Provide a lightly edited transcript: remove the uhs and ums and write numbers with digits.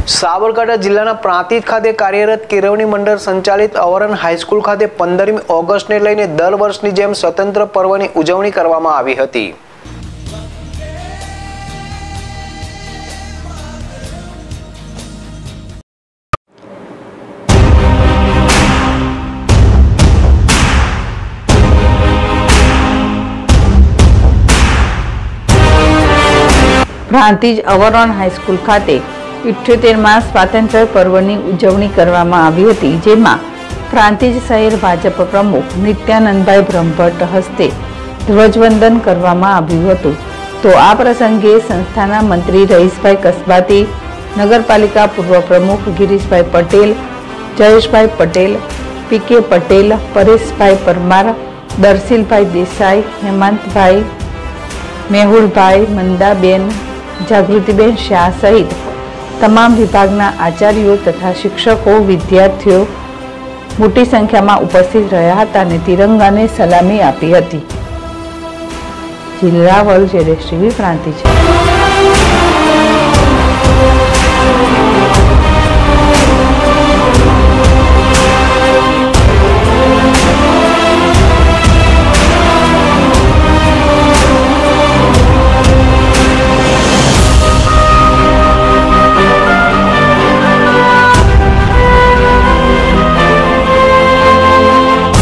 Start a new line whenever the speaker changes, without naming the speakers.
સાબરકાંઠા જિલ્લાના પ્રાંતિજ ખાતે કાર્યરત કેળવણી મંડળ સંચાલિત અવરણ હાઈસ્કૂલ ખાતે 15મી ઓગસ્ટને લઈને દર વર્ષની જેમ સ્વતંત્ર પર્વની ઉજવણી કરવામાં આવી હતી।
પ્રાંતિજ અવરણ હાઈસ્કૂલ ખાતે 78માં સ્વાતંત્ર્ય પર્વની ઉજવણી કરવામાં આવી હતી, જેમાં પ્રાંતિજ શહેર ભાજપ પ્રમુખ નિત્યાનંદભાઈ બ્રહ્મભટ્ટ હસ્તે ધ્વજવંદન કરવામાં આવ્યું હતું। તો આ પ્રસંગે સંસ્થાના મંત્રી રહીશભાઈ કસબાતી, નગરપાલિકા પૂર્વ પ્રમુખ ગિરીશભાઈ પટેલ, જયેશભાઈ પટેલ, પીકે પટેલ, પરેશભાઈ પરમાર, દર્શીલભાઈ દેસાઈ, હેમંતભાઈ, મેહુલભાઈ, મંદાબેન, જાગૃતિબેન શાહ સહિત તમામ વિભાગના આચાર્યો તથા શિક્ષકો, વિદ્યાર્થીઓ મોટી સંખ્યામાં ઉપસ્થિત રહ્યા હતા અને તિરંગાને સલામી આપી હતી। જિલ્લા વર્લ્ડ જેડેશ ટીવી પ્રાંતિજ।